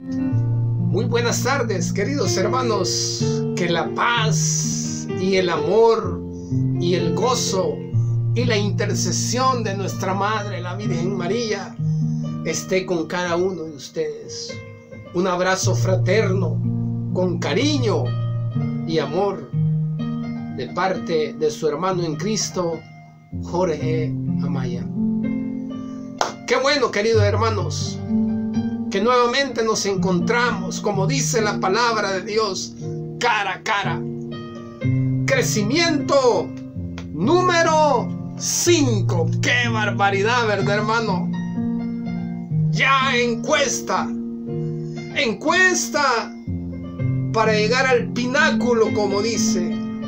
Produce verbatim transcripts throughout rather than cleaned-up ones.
Muy buenas tardes, queridos hermanos. Que la paz y el amor y el gozo y la intercesión de nuestra Madre, la Virgen María, esté con cada uno de ustedes. Un abrazo fraterno, con cariño y amor, de parte de su hermano en Cristo, Jorge Amaya. Qué bueno, queridos hermanos, que nuevamente nos encontramos, como dice la palabra de Dios, cara a cara. Crecimiento número cinco. ¡Qué barbaridad!, ¿verdad, hermano? Ya encuesta. Encuesta para llegar al pináculo, como dice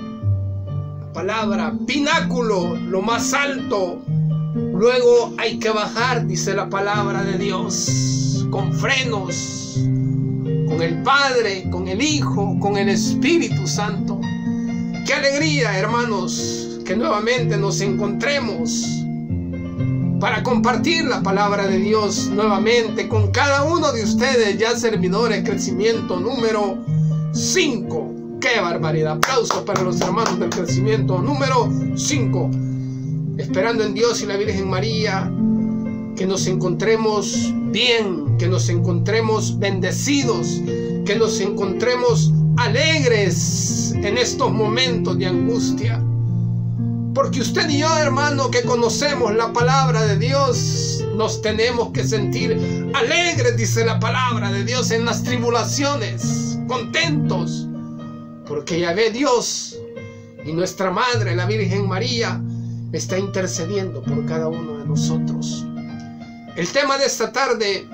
la palabra. Pináculo, lo más alto. Luego hay que bajar, dice la palabra de Dios, con frenos, con el Padre, con el Hijo, con el Espíritu Santo. ¡Qué alegría, hermanos, que nuevamente nos encontremos para compartir la palabra de Dios nuevamente con cada uno de ustedes, ya servidores! Crecimiento número cinco. ¡Qué barbaridad! Aplausos para los hermanos del crecimiento número cinco. Esperando en Dios y la Virgen María que nos encontremos bien, que nos encontremos bendecidos, que nos encontremos alegres en estos momentos de angustia. Porque usted y yo, hermano, que conocemos la palabra de Dios, nos tenemos que sentir alegres, dice la palabra de Dios, en las tribulaciones, contentos, porque ya ve Dios y nuestra Madre, la Virgen María, está intercediendo por cada uno de nosotros. El tema de esta tarde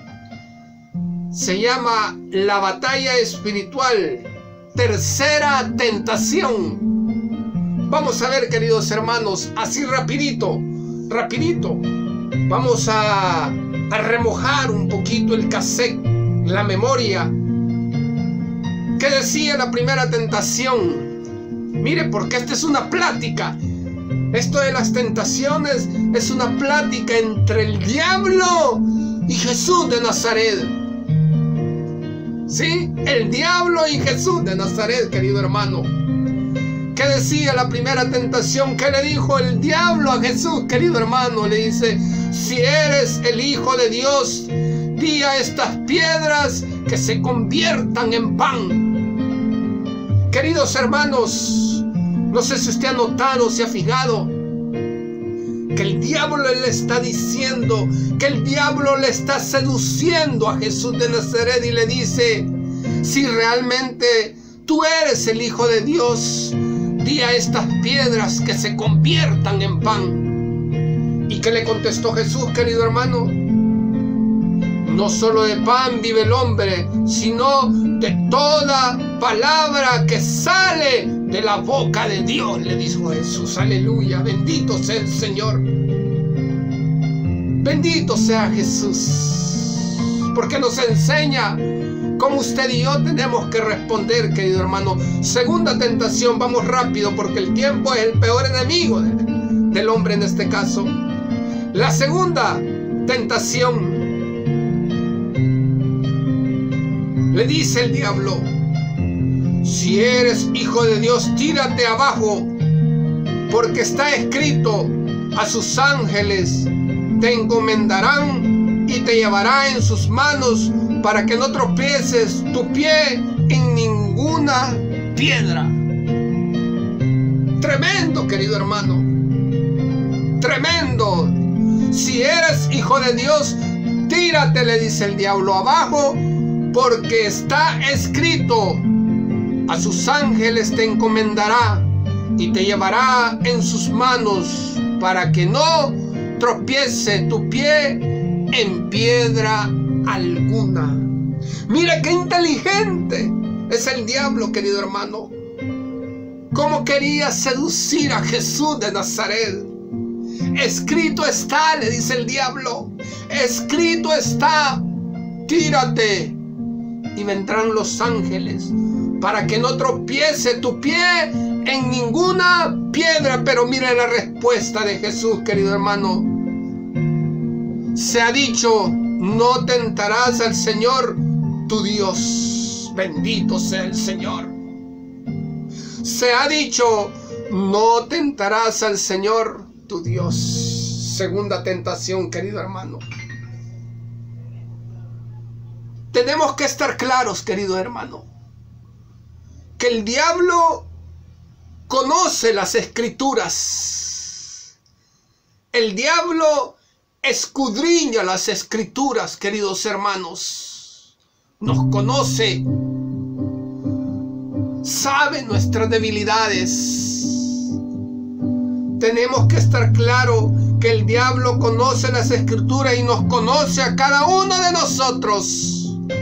se llama la batalla espiritual, tercera tentación. Vamos a ver, queridos hermanos, así rapidito, rapidito. Vamos a, a remojar un poquito el cassette, la memoria. ¿Qué decía la primera tentación? Mire, porque esta es una plática. Esto de las tentaciones es una plática entre el diablo y Jesús de Nazaret. ¿Sí? El diablo y Jesús de Nazaret, querido hermano. ¿Qué decía la primera tentación? ¿Qué le dijo el diablo a Jesús, querido hermano? Le dice: si eres el Hijo de Dios, di a estas piedras que se conviertan en pan. Queridos hermanos, no sé si usted ha notado, se ha fijado, que el diablo le está diciendo, que el diablo le está seduciendo a Jesús de Nazaret y le dice: si realmente tú eres el Hijo de Dios, di a estas piedras que se conviertan en pan. ¿Y qué le contestó Jesús, querido hermano? No solo de pan vive el hombre, sino de toda palabra que sale de la boca de Dios, le dijo Jesús. Aleluya, bendito sea el Señor. Bendito sea Jesús, porque nos enseña cómo usted y yo tenemos que responder, querido hermano. Segunda tentación, vamos rápido porque el tiempo es el peor enemigo de, del hombre en este caso. La segunda tentación, le dice el diablo: si eres Hijo de Dios, tírate abajo, porque está escrito: a sus ángeles te encomendarán y te llevará en sus manos para que no tropieces tu pie en ninguna piedra. Tremendo, querido hermano. Tremendo. Si eres Hijo de Dios, tírate, le dice el diablo, abajo, porque está escrito: a sus ángeles te encomendará y te llevará en sus manos para que no tropiece tu pie en piedra alguna. Mira qué inteligente es el diablo, querido hermano. Cómo quería seducir a Jesús de Nazaret. Escrito está, le dice el diablo, escrito está: tírate y vendrán los ángeles para que no tropiece tu pie en ninguna piedra. Pero mire la respuesta de Jesús, querido hermano. Se ha dicho: no tentarás al Señor tu Dios. Bendito sea el Señor. Se ha dicho, no tentarás al Señor tu Dios. Segunda tentación, querido hermano. Tenemos que estar claros, querido hermano, que el diablo conoce las escrituras. El diablo escudriña las escrituras, queridos hermanos. Nos conoce, sabe nuestras debilidades. Tenemos que estar claro que el diablo conoce las escrituras y nos conoce a cada uno de nosotros.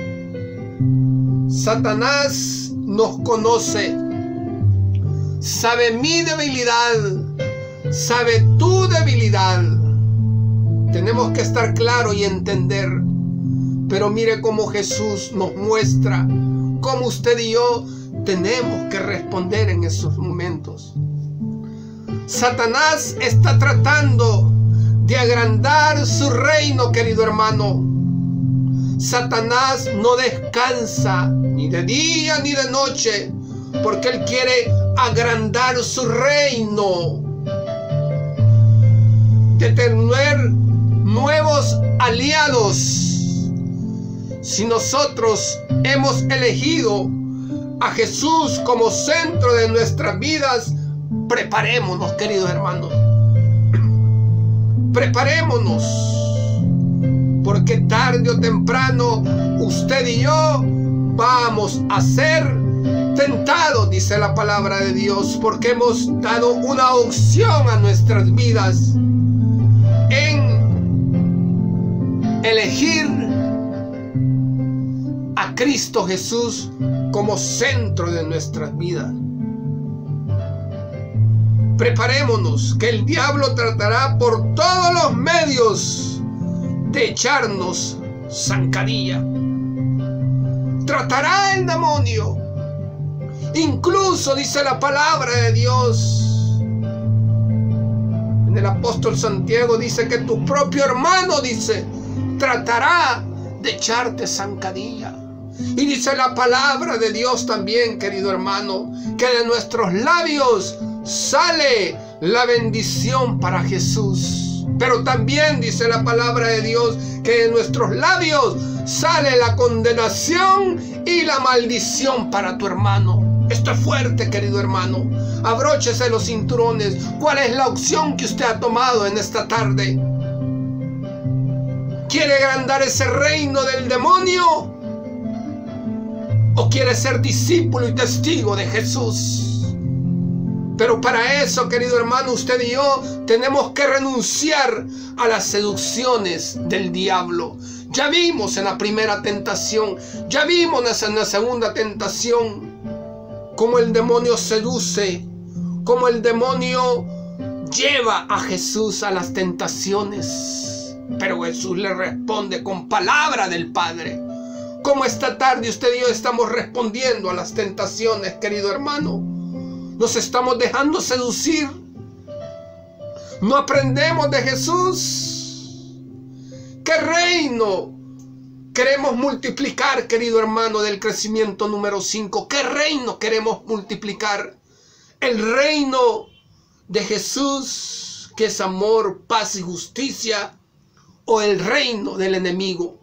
Satanás nos conoce, sabe mi debilidad, sabe tu debilidad. Tenemos que estar claro y entender. Pero mire cómo Jesús nos muestra cómo usted y yo tenemos que responder en esos momentos. Satanás está tratando de agrandar su reino, querido hermano. Satanás no descansa ni de día ni de noche, porque él quiere agrandar su reino, de tener nuevos aliados. Si nosotros hemos elegido a Jesús como centro de nuestras vidas, preparémonos, queridos hermanos. Preparémonos, porque tarde o temprano usted y yo vamos a ser tentados, dice la palabra de Dios, porque hemos dado una opción a nuestras vidas en elegir a Cristo Jesús como centro de nuestras vidas. Preparémonos, que el diablo tratará por todos los medios de echarnos zancadilla. Tratará el demonio. Incluso dice la palabra de Dios. En el apóstol Santiago dice que tu propio hermano, dice, tratará de echarte zancadilla. Y dice la palabra de Dios también, querido hermano, que de nuestros labios sale la bendición para Jesús. Pero también dice la palabra de Dios que de nuestros labios sale la condenación y la maldición para tu hermano. Esto es fuerte, querido hermano. Abróchese los cinturones. ¿Cuál es la opción que usted ha tomado en esta tarde? ¿Quiere agrandar ese reino del demonio? ¿O quiere ser discípulo y testigo de Jesús? Pero para eso, querido hermano, usted y yo tenemos que renunciar a las seducciones del diablo. Ya vimos en la primera tentación, ya vimos en la segunda tentación, cómo el demonio seduce, cómo el demonio lleva a Jesús a las tentaciones. Pero Jesús le responde con palabra del Padre. Como esta tarde usted y yo estamos respondiendo a las tentaciones, querido hermano. Nos estamos dejando seducir. No aprendemos de Jesús. ¿Qué reino queremos multiplicar, querido hermano, del crecimiento número cinco? ¿Qué reino queremos multiplicar? ¿El reino de Jesús, que es amor, paz y justicia? ¿O el reino del enemigo?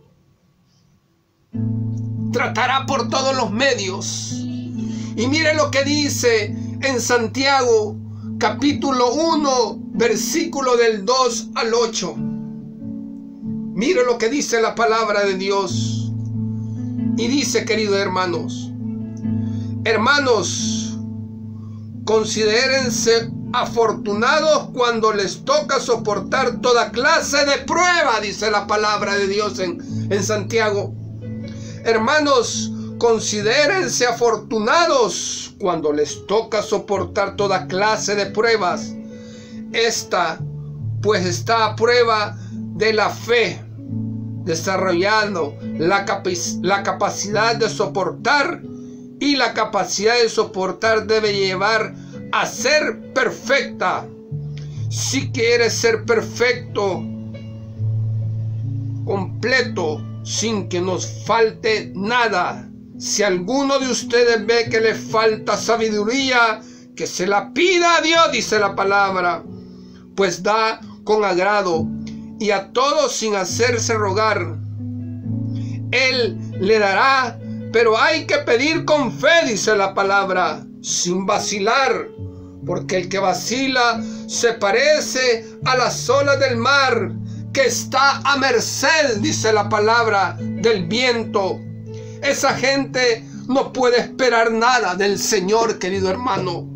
Tratará por todos los medios. Y mire lo que dice en Santiago, capítulo uno, versículo del dos al ocho. Mire lo que dice la palabra de Dios. Y dice, queridos hermanos, hermanos, considérense afortunados cuando les toca soportar toda clase de prueba, dice la palabra de Dios en, en Santiago. Hermanos, considérense afortunados cuando les toca soportar toda clase de pruebas. Esta, pues, está a prueba de la fe, desarrollando la, capac la capacidad de soportar, y la capacidad de soportar debe llevar a ser perfecta. Si quieres ser perfecto, completo, sin que nos falte nada. Si alguno de ustedes ve que le falta sabiduría, que se la pida a Dios, dice la palabra, pues da con agrado y a todos sin hacerse rogar. Él le dará, pero hay que pedir con fe, dice la palabra, sin vacilar, porque el que vacila se parece a las olas del mar, que está a merced, dice la palabra, del viento. Esa gente no puede esperar nada del Señor, querido hermano.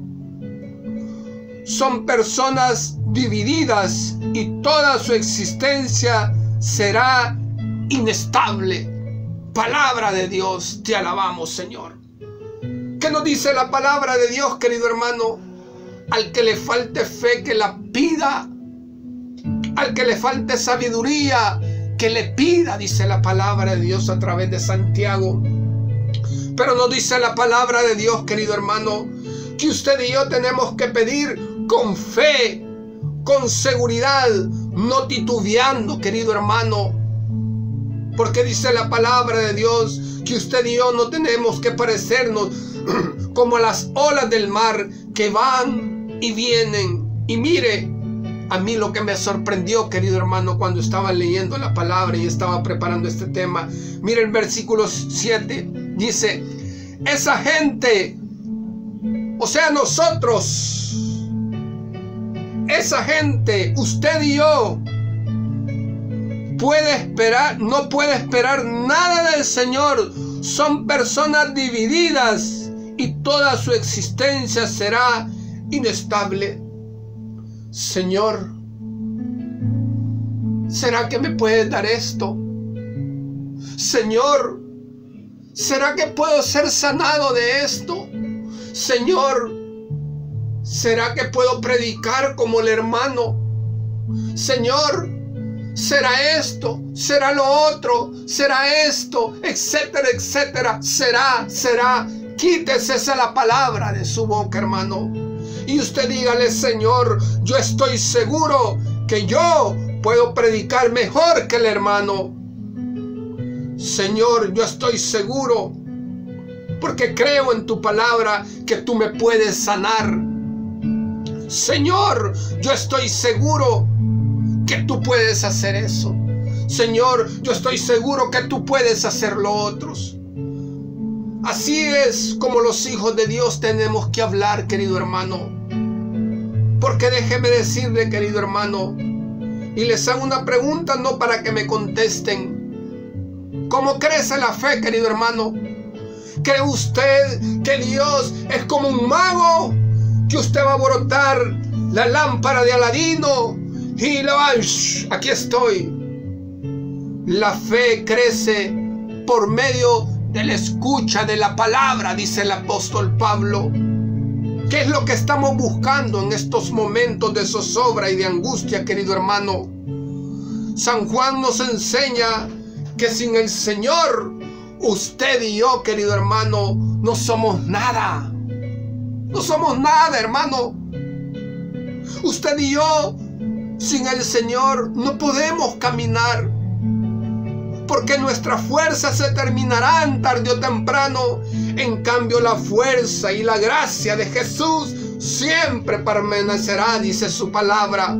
Son personas divididas y toda su existencia será inestable. Palabra de Dios, te alabamos, Señor. ¿Qué nos dice la palabra de Dios, querido hermano? Al que le falte fe, que la pida. Al que le falte sabiduría, que le pida, dice la palabra de Dios a través de Santiago. Pero nos dice la palabra de Dios, querido hermano, que usted y yo tenemos que pedir con fe, con seguridad, no titubeando, querido hermano. Porque dice la palabra de Dios que usted y yo no tenemos que parecernos como a las olas del mar que van y vienen. Y mire, a mí lo que me sorprendió, querido hermano, cuando estaba leyendo la palabra y estaba preparando este tema, mire el versículo siete, dice, esa gente, o sea nosotros, esa gente, usted y yo, puede esperar, no puede esperar nada del Señor. Son personas divididas y toda su existencia será inestable. Señor, ¿será que me puedes dar esto? Señor, ¿será que puedo ser sanado de esto? Señor, ¿será que puedo predicar como el hermano? Señor, ¿será esto? ¿Será lo otro? ¿Será esto? Etcétera, etcétera. ¿Será? ¿Será? Quítese esa la palabra de su boca, hermano. Y usted dígale, Señor, yo estoy seguro que yo puedo predicar mejor que el hermano. Señor, yo estoy seguro, porque creo en tu palabra, que tú me puedes sanar. Señor, yo estoy seguro que tú puedes hacer eso. Señor, yo estoy seguro que tú puedes hacer lo otro. Así es como los hijos de Dios tenemos que hablar, querido hermano. Porque déjeme decirle, querido hermano, y les hago una pregunta no para que me contesten. ¿Cómo crece la fe, querido hermano? ¿Cree usted que Dios es como un mago? Que usted va a brotar la lámpara de Aladino y le va, aquí estoy. La fe crece por medio de la escucha de la palabra, dice el apóstol Pablo. ¿Qué es lo que estamos buscando en estos momentos de zozobra y de angustia, querido hermano? San Juan nos enseña que sin el Señor, usted y yo, querido hermano, no somos nada. No somos nada, hermano. Usted y yo, sin el Señor, no podemos caminar. Porque nuestras fuerzas se terminarán tarde o temprano. En cambio, la fuerza y la gracia de Jesús siempre permanecerá, dice su palabra.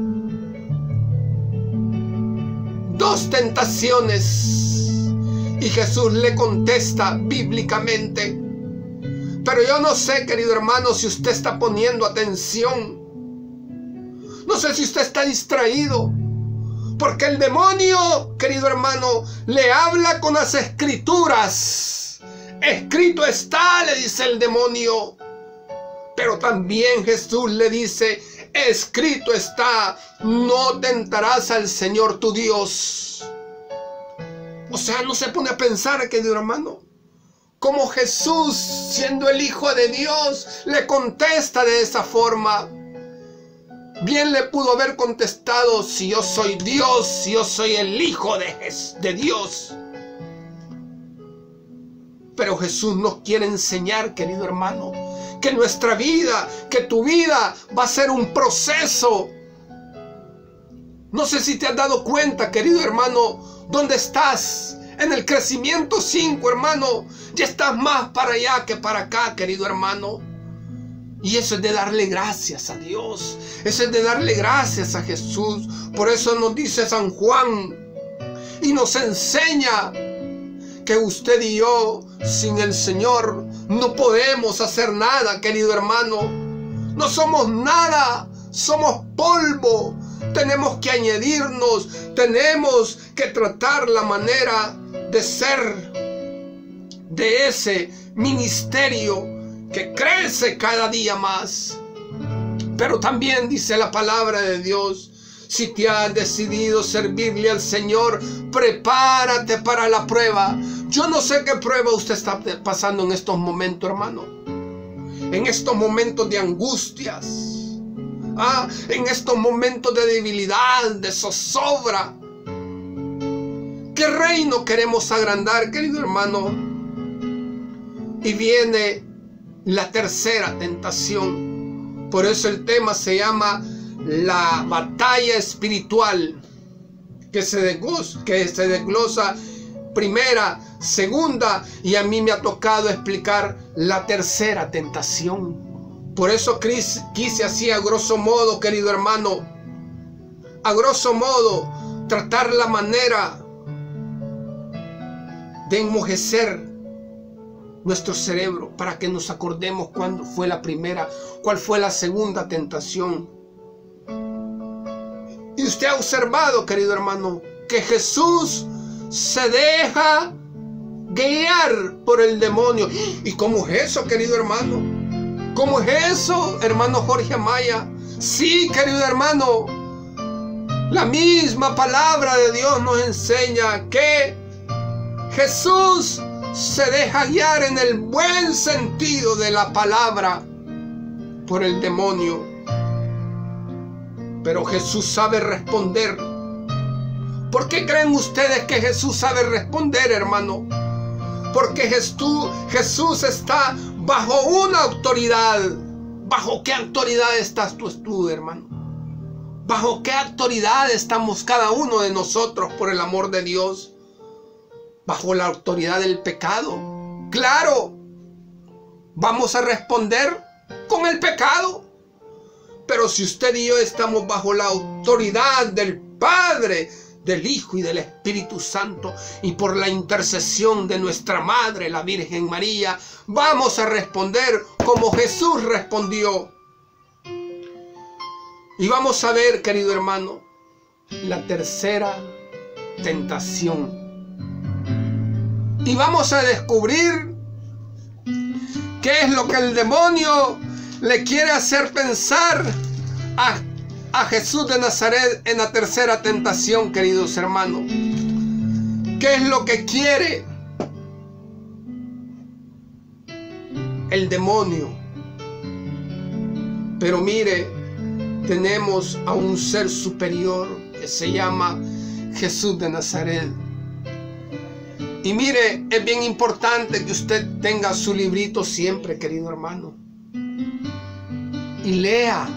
Dos tentaciones. Y Jesús le contesta bíblicamente. Pero yo no sé, querido hermano, si usted está poniendo atención. No sé si usted está distraído. Porque el demonio, querido hermano, le habla con las escrituras. Escrito está, le dice el demonio. Pero también Jesús le dice, escrito está, no tentarás al Señor tu Dios. O sea, no se pone a pensar, querido hermano, cómo Jesús, siendo el Hijo de Dios, le contesta de esa forma. Bien le pudo haber contestado, si yo soy Dios, si yo soy el Hijo de, de Dios. Pero Jesús nos quiere enseñar, querido hermano, que nuestra vida, que tu vida va a ser un proceso. No sé si te has dado cuenta, querido hermano, dónde estás, En el crecimiento cinco, hermano, ya estás más para allá que para acá, querido hermano. Y eso es de darle gracias a Dios. Eso es de darle gracias a Jesús. Por eso nos dice San Juan y nos enseña que usted y yo, sin el Señor, no podemos hacer nada, querido hermano. No somos nada, somos polvo. Tenemos que añadirnos, tenemos que tratar la manera de ser de ese ministerio que crece cada día más. Pero también dice la palabra de Dios: si te has decidido servirle al Señor, prepárate para la prueba. Yo no sé qué prueba usted está pasando en estos momentos, hermano. En estos momentos de angustias. Ah, en estos momentos de debilidad, de zozobra. ¿Qué reino queremos agrandar, querido hermano? Y viene la tercera tentación. Por eso el tema se llama la batalla espiritual, que se desglosa, que se desglosa primera, segunda, y a mí me ha tocado explicar la tercera tentación. Por eso quise así, a grosso modo, querido hermano, a grosso modo, tratar la manera de enmojecer nuestro cerebro para que nos acordemos cuándo fue la primera, cuál fue la segunda tentación. Y usted ha observado, querido hermano, que Jesús se deja guiar por el demonio. ¿Y cómo es eso, querido hermano? ¿Cómo es eso, hermano Jorge Amaya? Sí, querido hermano, la misma palabra de Dios nos enseña que Jesús se deja guiar en el buen sentido de la palabra por el demonio. Pero Jesús sabe responder. ¿Por qué creen ustedes que Jesús sabe responder, hermano? Porque Jesús, Jesús está bajo una autoridad. ¿Bajo qué autoridad estás tú, tú, hermano? ¿Bajo qué autoridad estamos cada uno de nosotros, por el amor de Dios? ¿Bajo la autoridad del pecado? Claro, vamos a responder con el pecado. Pero si usted y yo estamos bajo la autoridad del Padre, del Hijo y del Espíritu Santo, y por la intercesión de nuestra Madre, la Virgen María, vamos a responder como Jesús respondió. Y vamos a ver, querido hermano, la tercera tentación. Y vamos a descubrir qué es lo que el demonio le quiere hacer pensar a, a Jesús de Nazaret en la tercera tentación, queridos hermanos. ¿Qué es lo que quiere el demonio? Pero mire, tenemos a un ser superior que se llama Jesús de Nazaret. Y mire, es bien importante que usted tenga su librito siempre, querido hermano, y lea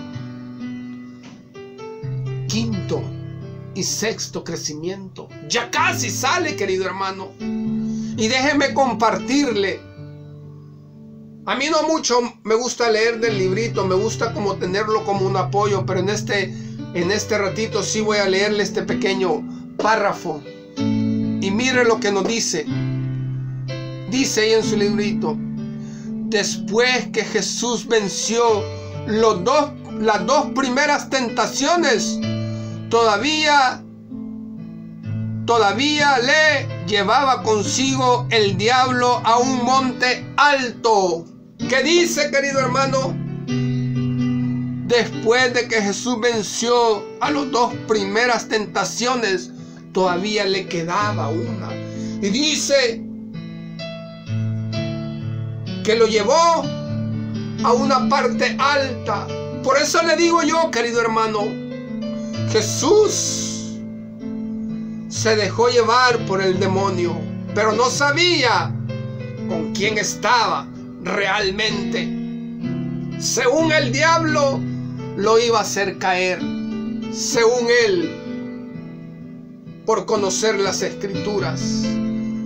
quinto y sexto crecimiento. Ya casi sale, querido hermano. Y déjeme compartirle. A mí no mucho me gusta leer del librito, me gusta como tenerlo como un apoyo, pero en este, en este ratito sí voy a leerle este pequeño párrafo. Y mire lo que nos dice. Dice ahí en su librito: después que Jesús venció los dos, las dos primeras tentaciones, todavía, todavía le llevaba consigo el diablo a un monte alto. ¿Qué dice, querido hermano? Después de que Jesús venció a las dos primeras tentaciones, todavía le quedaba una. Y dice que lo llevó a una parte alta. Por eso le digo yo, querido hermano, Jesús se dejó llevar por el demonio, pero no sabía con quién estaba realmente. Según el diablo, lo iba a hacer caer. Según él, por conocer las escrituras.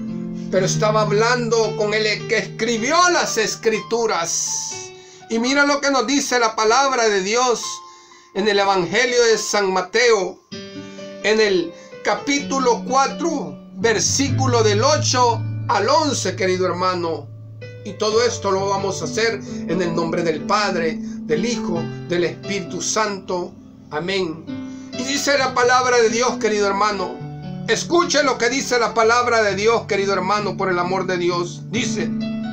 pero estaba hablando con el que escribió las escrituras. Y mira lo que nos dice la palabra de Dios en el Evangelio de San Mateo, en el capítulo cuatro, versículo del ocho al once, querido hermano. Y todo esto lo vamos a hacer en el nombre del Padre, del Hijo, del Espíritu Santo. Amén. Y dice la palabra de Dios, querido hermano. Escuche lo que dice la palabra de Dios, querido hermano, por el amor de Dios. Dice: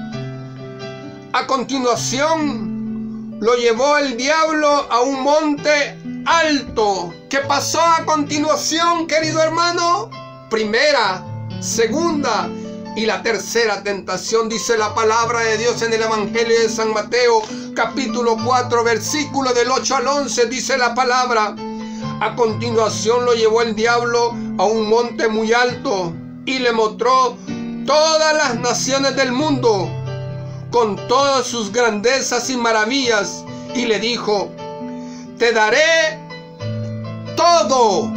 a continuación lo llevó el diablo a un monte alto. ¿Qué pasó a continuación, querido hermano? Primera, segunda y la tercera tentación, dice la palabra de Dios en el Evangelio de San Mateo, capítulo cuatro, versículo del ocho al once, dice la palabra: a continuación lo llevó el diablo a un monte muy alto y le mostró todas las naciones del mundo con todas sus grandezas y maravillas, y le dijo: te daré todo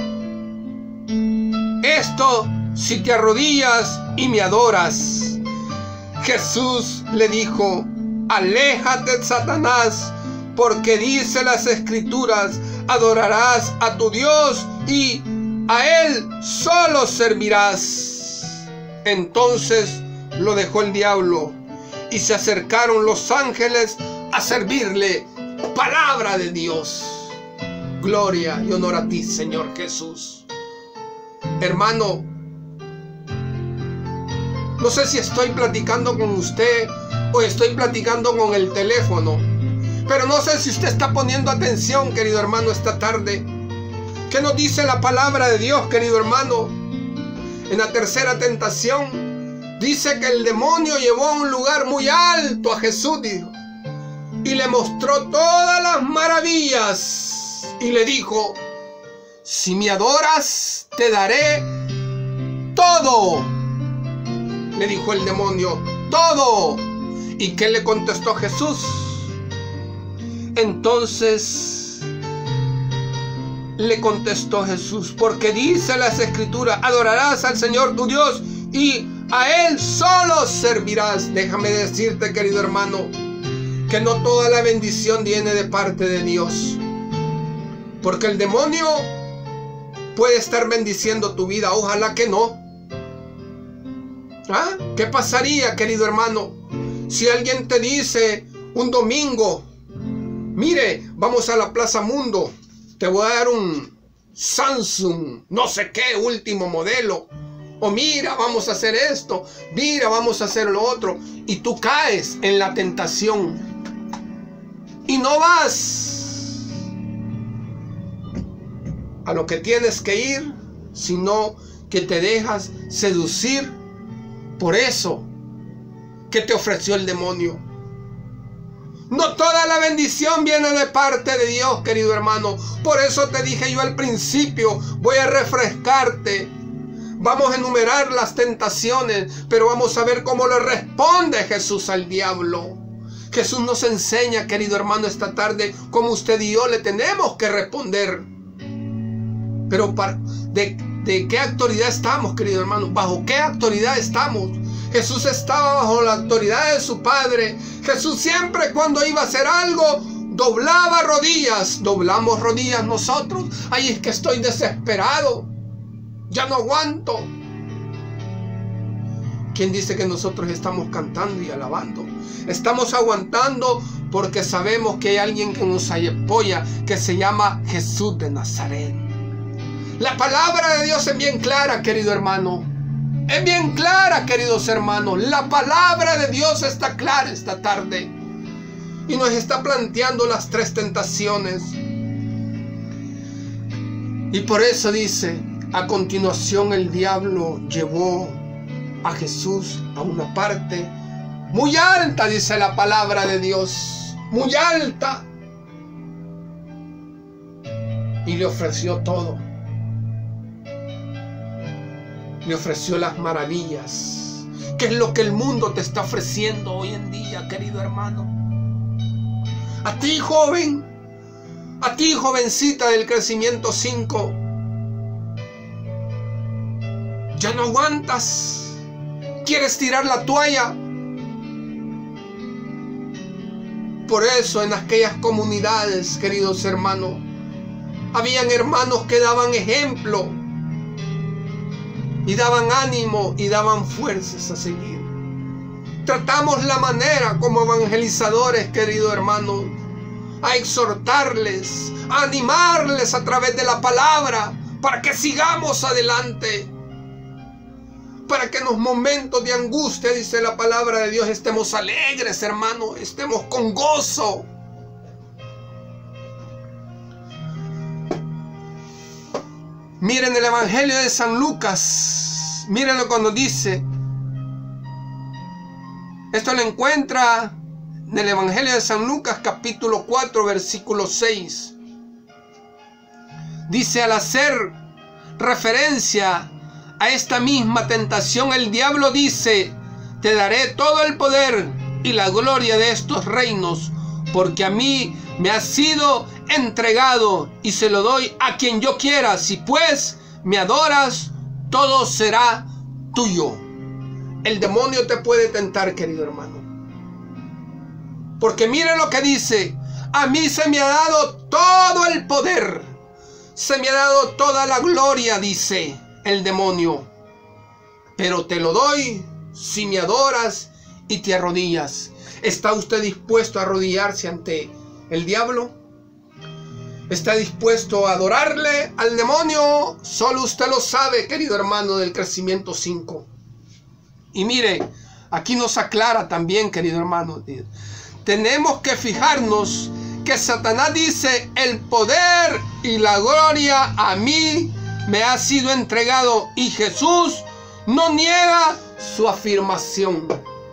esto si te arrodillas y me adoras. Jesús le dijo: aléjate, Satanás, porque dice las escrituras: adorarás a tu Dios y a Él solo servirás. Entonces lo dejó el diablo y se acercaron los ángeles a servirle. Palabra de Dios. Gloria y honor a ti, Señor Jesús. Hermano, no sé si estoy platicando con usted o estoy platicando con el teléfono, pero no sé si usted está poniendo atención, querido hermano, esta tarde. ¿Qué nos dice la palabra de Dios, querido hermano? En la tercera tentación dice que el demonio llevó a un lugar muy alto a Jesús, dijo, y le mostró todas las maravillas y le dijo: si me adoras, te daré todo. Le dijo el demonio: todo. ¿Y qué le contestó Jesús? Entonces le contestó Jesús: porque dice las escrituras: adorarás al Señor tu Dios y a Él solo servirás. Déjame decirte, querido hermano, que no toda la bendición viene de parte de Dios, porque el demonio puede estar bendiciendo tu vida. Ojalá que no. ¿Ah? ¿Qué pasaría, querido hermano, si alguien te dice un domingo: mire, vamos a la Plaza Mundo, te voy a dar un Samsung, no sé qué, último modelo? O mira, vamos a hacer esto, mira, vamos a hacer lo otro. Y tú caes en la tentación y no vas a lo que tienes que ir, sino que te dejas seducir por eso que te ofreció el demonio. No toda la bendición viene de parte de Dios, querido hermano. Por eso te dije yo al principio, voy a refrescarte. Vamos a enumerar las tentaciones, pero vamos a ver cómo le responde Jesús al diablo. Jesús nos enseña, querido hermano, esta tarde, cómo usted y yo le tenemos que responder. Pero para, de, ¿de qué autoridad estamos, querido hermano? ¿Bajo qué autoridad estamos? Jesús estaba bajo la autoridad de su Padre. Jesús siempre, cuando iba a hacer algo, doblaba rodillas. ¿Doblamos rodillas nosotros? Ay, es que estoy desesperado, ya no aguanto. ¿Quién dice que nosotros estamos cantando y alabando? Estamos aguantando porque sabemos que hay alguien que nos apoya, que se llama Jesús de Nazaret. La palabra de Dios es bien clara, querido hermano. Es bien clara, queridos hermanos. La palabra de Dios está clara esta tarde y nos está planteando las tres tentaciones. Y por eso dice: a continuación el diablo llevó a Jesús a una parte muy alta, dice la palabra de Dios, muy alta, y le ofreció todo. Le ofreció las maravillas. ¿Qué es lo que el mundo te está ofreciendo hoy en día, querido hermano? A ti, joven, a ti, jovencita del crecimiento cinco, ya no aguantas. ¿Quieres tirar la toalla? Por eso en aquellas comunidades, queridos hermanos, habían hermanos que daban ejemplo y daban ánimo y daban fuerzas a seguir. Tratamos la manera como evangelizadores, queridos hermanos, a exhortarles, a animarles a través de la palabra para que sigamos adelante. Para que en los momentos de angustia, dice la palabra de Dios, estemos alegres, hermanos, estemos con gozo. Miren el Evangelio de San Lucas, mírenlo cuando dice, esto lo encuentra en el Evangelio de San Lucas, capítulo cuatro, versículo seis. Dice, al hacer referencia a esta misma tentación, el diablo dice, te daré todo el poder y la gloria de estos reinos, porque a mí me ha sido entregado y se lo doy a quien yo quiera. Si pues me adoras, todo será tuyo. El demonio te puede tentar, querido hermano, porque mire lo que dice, a mí se me ha dado todo el poder, se me ha dado toda la gloria, dice el demonio, pero te lo doy si me adoras y te arrodillas. ¿Está usted dispuesto a arrodillarse ante el diablo? ¿Está dispuesto a adorarle al demonio? Solo usted lo sabe, querido hermano del Crecimiento cinco. Y mire, aquí nos aclara también, querido hermano, tenemos que fijarnos que Satanás dice, el poder y la gloria a mí me ha sido entregado, y Jesús no niega su afirmación.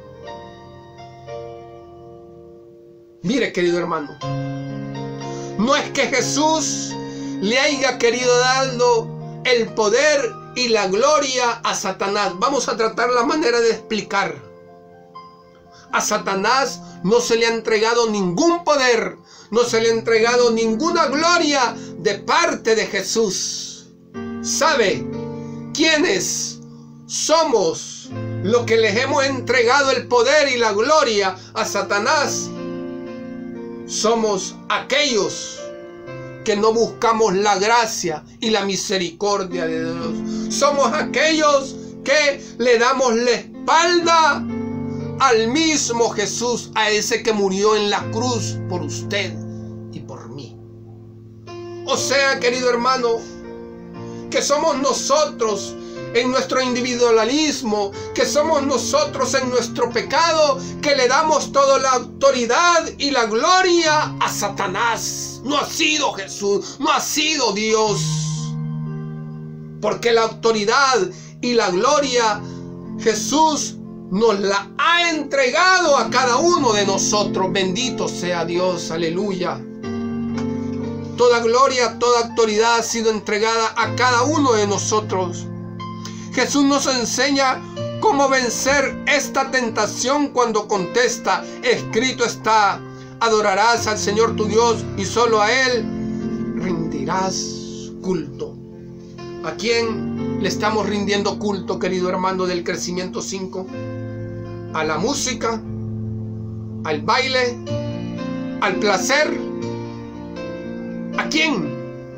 Mire, querido hermano, no es que Jesús le haya querido dando el poder y la gloria a Satanás. Vamos a tratar la manera de explicar. A Satanás no se le ha entregado ningún poder, no se le ha entregado ninguna gloria de parte de Jesús. ¿Sabe quiénes somos los que les hemos entregado el poder y la gloria a Satanás? Somos aquellos que no buscamos la gracia y la misericordia de Dios. Somos aquellos que le damos la espalda al mismo Jesús, a ese que murió en la cruz por usted y por mí. O sea, querido hermano, que somos nosotros en nuestro individualismo, que somos nosotros en nuestro pecado, que le damos toda la autoridad y la gloria a Satanás. No ha sido Jesús, no ha sido Dios, porque la autoridad y la gloria Jesús nos la ha entregado a cada uno de nosotros. Bendito sea Dios, aleluya. Toda gloria, toda autoridad ha sido entregada a cada uno de nosotros. Jesús nos enseña cómo vencer esta tentación cuando contesta, escrito está, adorarás al Señor tu Dios y solo a Él rendirás culto. ¿A quién le estamos rindiendo culto, querido hermano del Crecimiento cinco? ¿A la música? ¿Al baile? ¿Al placer? ¿A quién?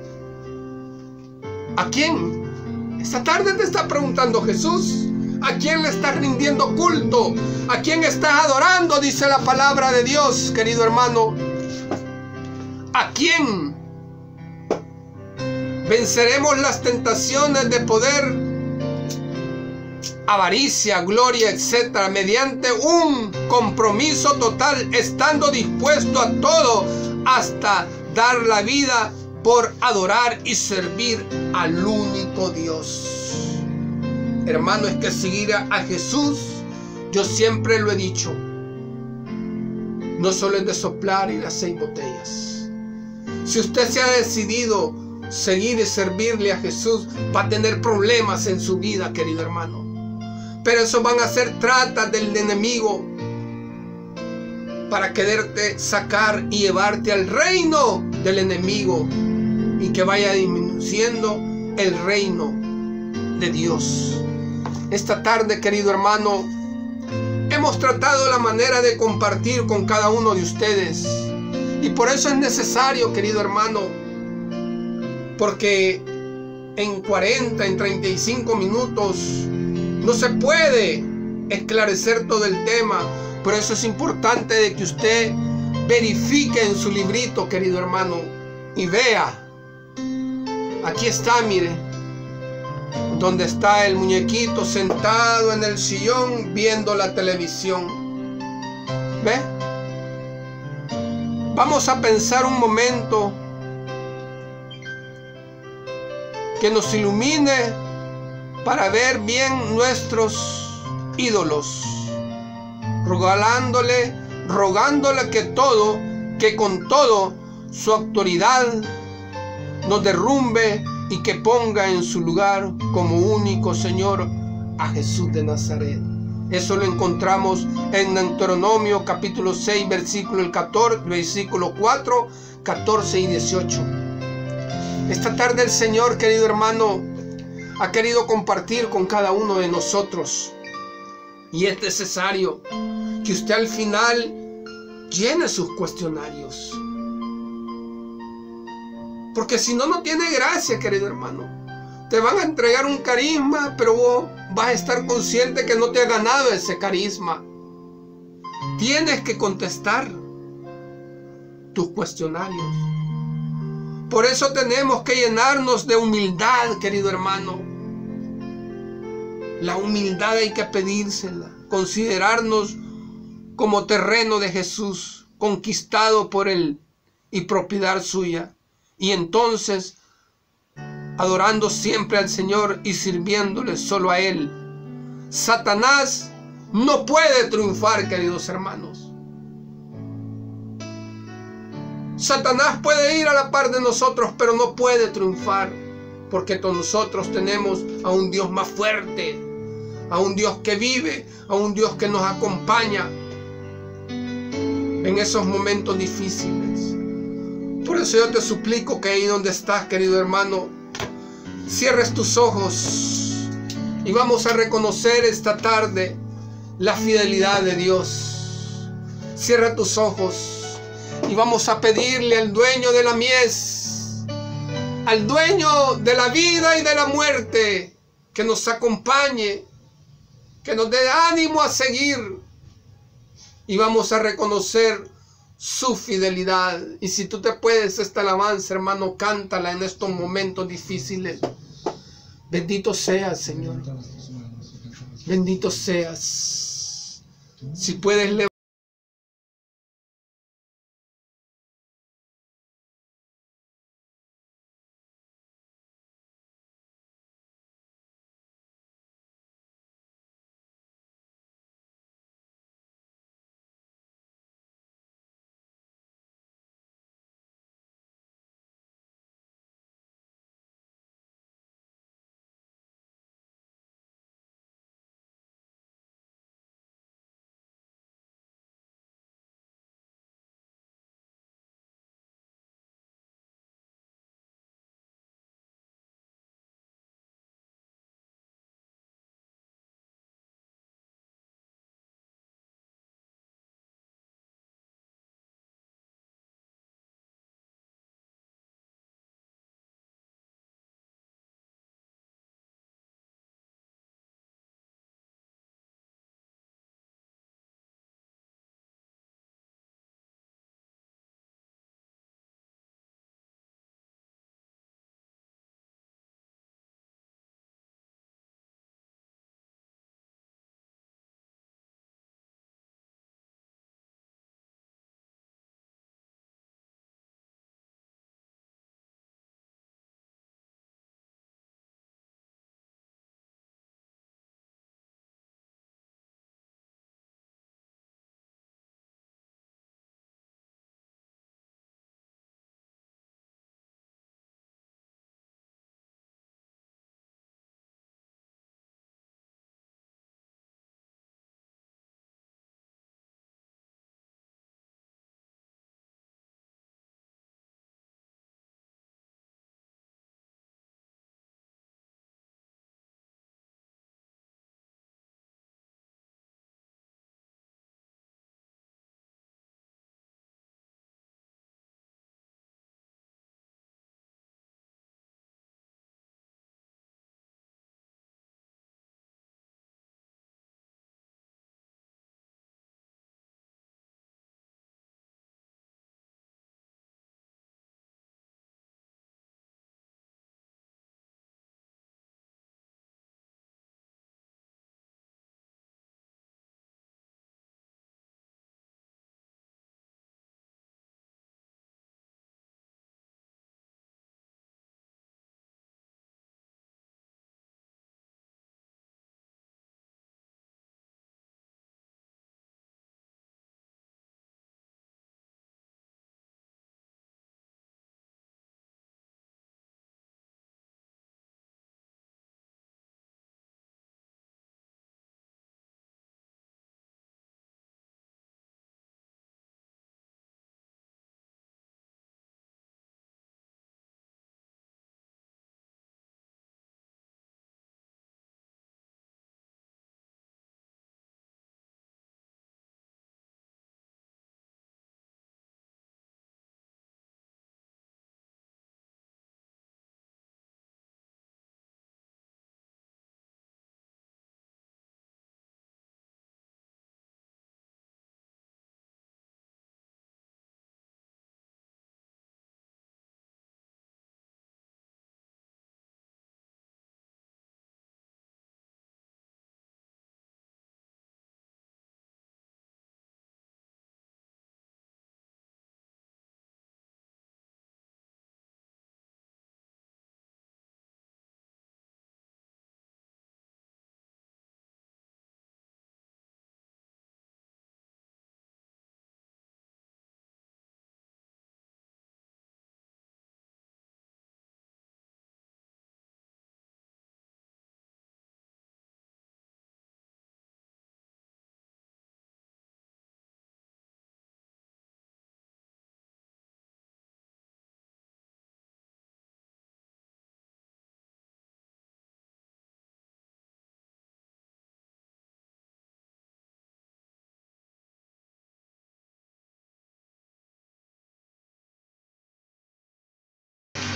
¿A quién? Esta tarde te está preguntando Jesús. ¿A quién le estás rindiendo culto? ¿A quién estás adorando? Dice la palabra de Dios, querido hermano. ¿A quién? Venceremos las tentaciones de poder, avaricia, gloria, etcétera, mediante un compromiso total, estando dispuesto a todo, hasta dar la vida por adorar y servir al único Dios. Hermano, es que seguir a Jesús, yo siempre lo he dicho, no solo es de soplar y las seis botellas. Si usted se ha decidido seguir y servirle a Jesús, va a tener problemas en su vida, querido hermano. Pero eso van a ser tratas del enemigo para quererte sacar y llevarte al reino del enemigo y que vaya disminuyendo el reino de Dios. Esta tarde, querido hermano, hemos tratado la manera de compartir con cada uno de ustedes. Y por eso es necesario, querido hermano, porque en cuarenta, en treinta y cinco minutos no se puede esclarecer todo el tema. Por eso es importante de que usted verifique en su librito, querido hermano, y vea. Aquí está, mire, donde está el muñequito sentado en el sillón viendo la televisión. ¿Ve? Vamos a pensar un momento que nos ilumine para ver bien nuestros ídolos, rogándole, rogándole que todo, que con todo su autoridad nos derrumbe y que ponga en su lugar como único Señor a Jesús de Nazaret. Eso lo encontramos en Deuteronomio capítulo seis, versículo catorce, versículo cuatro, catorce y dieciocho. Esta tarde el Señor, querido hermano, ha querido compartir con cada uno de nosotros. Y es necesario que usted al final llene sus cuestionarios. Porque si no, no tiene gracia, querido hermano. Te van a entregar un carisma, pero vos vas a estar consciente que no te ha ganado ese carisma. Tienes que contestar tus cuestionarios. Por eso tenemos que llenarnos de humildad, querido hermano. La humildad hay que pedírsela. Considerarnos como terreno de Jesús, conquistado por Él y propiedad suya. Y entonces, adorando siempre al Señor y sirviéndole solo a Él, Satanás no puede triunfar, queridos hermanos. Satanás puede ir a la par de nosotros, pero no puede triunfar, porque todos nosotros tenemos a un Dios más fuerte, a un Dios que vive, a un Dios que nos acompaña en esos momentos difíciles. Por eso yo te suplico que ahí donde estás, querido hermano, cierres tus ojos y vamos a reconocer esta tarde la fidelidad de Dios. Cierra tus ojos y vamos a pedirle al dueño de la mies, al dueño de la vida y de la muerte, que nos acompañe, que nos dé ánimo a seguir, y vamos a reconocer su fidelidad. Y si tú te puedes esta alabanza, hermano, cántala en estos momentos difíciles. Bendito seas, Señor. Bendito seas. Si puedes levantar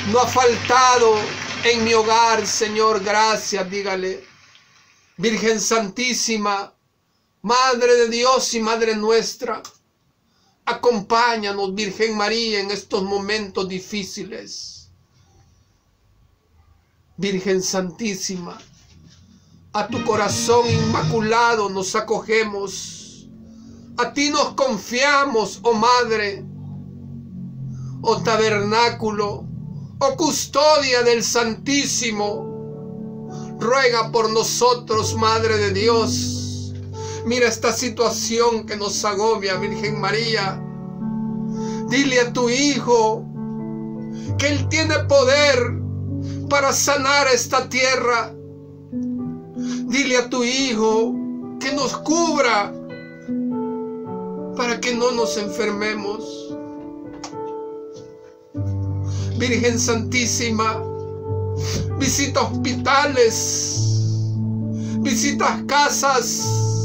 no ha faltado en mi hogar, Señor, gracias, dígale. Virgen Santísima, Madre de Dios y Madre nuestra, acompáñanos, Virgen María, en estos momentos difíciles. Virgen Santísima, a tu corazón inmaculado nos acogemos. A ti nos confiamos, oh Madre, oh tabernáculo, oh custodia del Santísimo. Ruega por nosotros, Madre de Dios. Mira esta situación que nos agobia, Virgen María. Dile a tu Hijo que Él tiene poder para sanar esta tierra. Dile a tu Hijo que nos cubra para que no nos enfermemos. Virgen Santísima, visita hospitales, visita casas,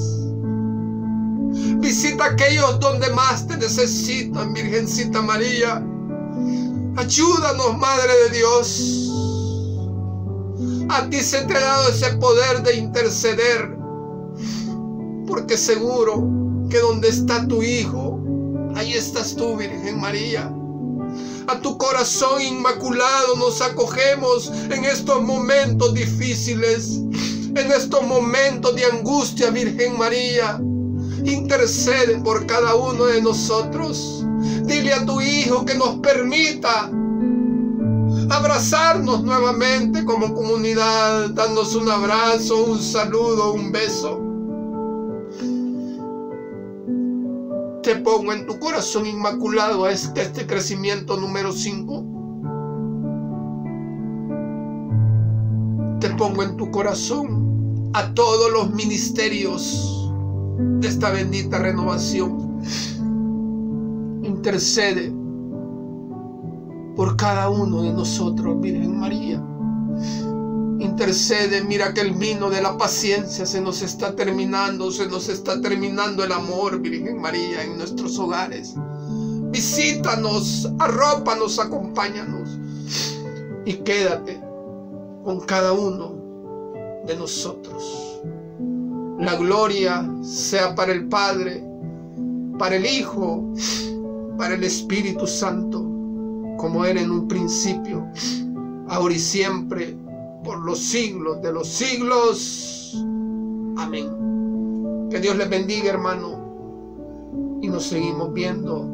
visita aquellos donde más te necesitan, Virgencita María. Ayúdanos, Madre de Dios. A ti se te ha dado ese poder de interceder, porque seguro que donde está tu Hijo, ahí estás tú, Virgen María. A tu corazón inmaculado nos acogemos en estos momentos difíciles, en estos momentos de angustia, Virgen María. Intercede por cada uno de nosotros. Dile a tu Hijo que nos permita abrazarnos nuevamente como comunidad, darnos un abrazo, un saludo, un beso. Te pongo en tu corazón inmaculado a este, este crecimiento número cinco. Te pongo en tu corazón a todos los ministerios de esta bendita renovación. Intercede por cada uno de nosotros, Virgen María. Intercede, mira que el vino de la paciencia se nos está terminando, se nos está terminando el amor, Virgen María, en nuestros hogares. Visítanos, arrópanos, acompáñanos y quédate con cada uno de nosotros. La gloria sea para el Padre, para el Hijo, para el Espíritu Santo, como era en un principio, ahora y siempre, por los siglos de los siglos. Amén. Que Dios les bendiga, hermano. Y nos seguimos viendo.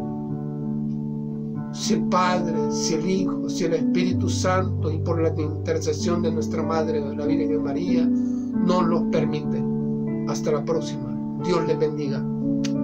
Si el Padre, si el Hijo, si el Espíritu Santo, y por la intercesión de nuestra Madre, la Virgen María, nos los permite. Hasta la próxima. Dios les bendiga.